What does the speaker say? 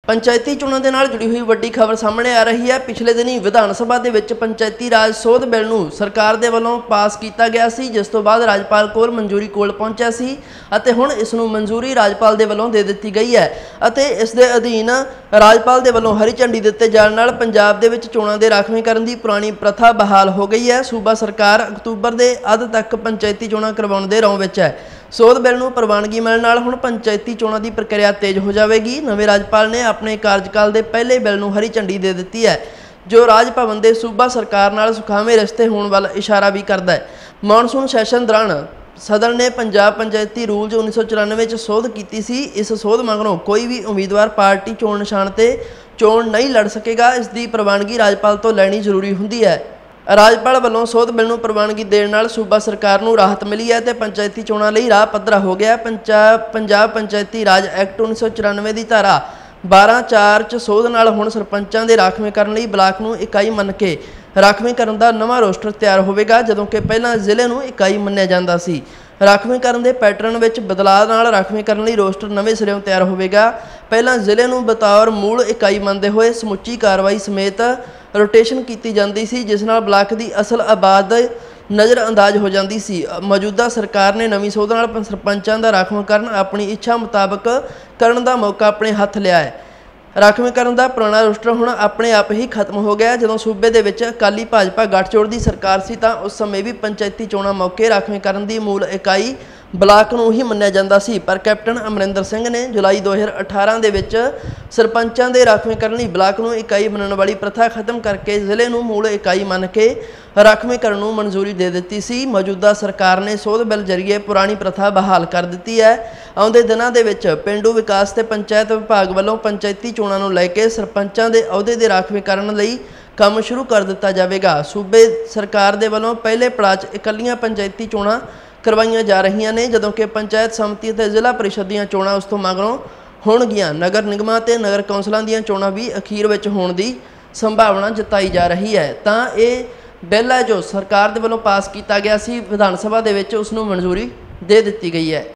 पंचायती चोणां दे नाल जुड़ी हुई वड्डी खबर सामने आ रही है। पिछले दिनी विधान सभा दे विच पंचायती राज सोध बिल नूं सरकार दे वल्लों पास कीता गया सी, जिस तो बाद राज्यपाल कोल मंजूरी कोल पहुंचा सी अते हुण इस नूं मंजूरी राज्यपाल दे वल्लों दे दित्ती गई है अते इस दे अधीन राज्यपाल दे वल्लों हरी झंडी दित्ते जाण नाल पंजाब दे विच चोणां दे राखवेंकरण दी पुरानी प्रथा बहाल हो गई है। सूबा सरकार अक्तूबर दे अद तक पंचायती चोणां करवाउण दे रौं विच है। सोध बिल नूं प्रवानगी मिलण नाल हुण पंचायती चोणां दी प्रक्रिया तेज हो जाएगी। नवे राज्यपाल ने अपने कार्यकाल के पहले बिल नूं हरी झंडी दे दी है, जो राज भवन के सूबा सरकार नाल सुखावे रिश्ते होने वाल इशारा भी करता है। मॉनसून सैशन दौरान सदन ने पंजाब पंचायती रूल्स 1994 सोध की सी। इस सोध मगरों कोई भी उम्मीदवार पार्टी चोण निशान से चोण नहीं लड़ सकेगा। इसकी प्रवानगी राज्यपाल तो लैनी जरूरी होंदी है। राज्यपाल वालों सोध बिल नूं प्रवानगी देण नाल सूबा सरकार नूं राहत मिली है ते पंचायती चोणां लई राह पੱਧਰਾ हो गया। पंजाब पंचायती राज एक्ट 1994 की धारा 12(4) च सोध नाल हुण सरपंचां दे राखवेंकरण लई ब्लाक नूं इकाई मन के राखवेंकरण दा नवां रोस्टर तैयार होवेगा, जदों कि पहलां जिले नूं इकाई मन्निया जांदा सी। राखवेंकरण के पैटर्न में बदलाव नाल राखवेंकरण लई रोस्टर नवे सिरों तैयार होवेगा। पहलां जिले नूं बतौर मूल इकाई मनदे होए समुची कार्रवाई समेत रोटेशन की जाती सी, जिस नाल ब्लाक की असल आबाद नज़रअंदाज हो जाती सी। मौजूदा सरकार ने नवीं सोध नाल सरपंचां दा राखवेंकरण अपनी इच्छा मुताबक करन दा मौका अपने हथ लिया है। राखवेंकरण का पुराना रोस्टर हुण अपने आप ही खत्म हो गया। जदों सूबे दे विच अकाली भाजपा गठजोड़ की सरकार सी तां उस समय भी पंचायती चोणां मौके राखवेंकरण की मूल इकाई ब्लाक नूं ही मन्निया जांदा सी, पर कैप्टन अमरिंदर सिंह ने जुलाई 2018 दे विच सरपंचां दे राखवेंकरण लई ब्लाक नूं इकाई मनण वाली प्रथा खत्म करके जिले नूं मूल इकाई मन के राखवेंकरण नूं मंजूरी दे दित्ती सी। मौजूदा सरकार ने सोध बिल जरिए पुरानी प्रथा बहाल कर दित्ती है। आउंदे दिनां दे विच पेंडू विकास ते पंचायत विभाग वालों पंचायती चोणां नूं लैके सरपंचां दे अहुदे दे राखवेंकरण लई काम शुरू कर दिता जाएगा। सूबे सरकार दे वालों पहले पड़ाअ च इकल्लियां पंचायती चोणां करवाईयां जा रही ने, जदों कि पंचायत समती ते जिला परिषद दीयां चोणां उस तो मगरों होणगीआं। नगर निगमां ते नगर कौंसलां दीयां चोणां भी अखीर विच होण दी संभावना जताई जा रही है। तां इह बिल है जो सरकार दे वालों पास किया गया सी विधान सभा दे विच, उस नूं मंजूरी दे दित्ती गई है।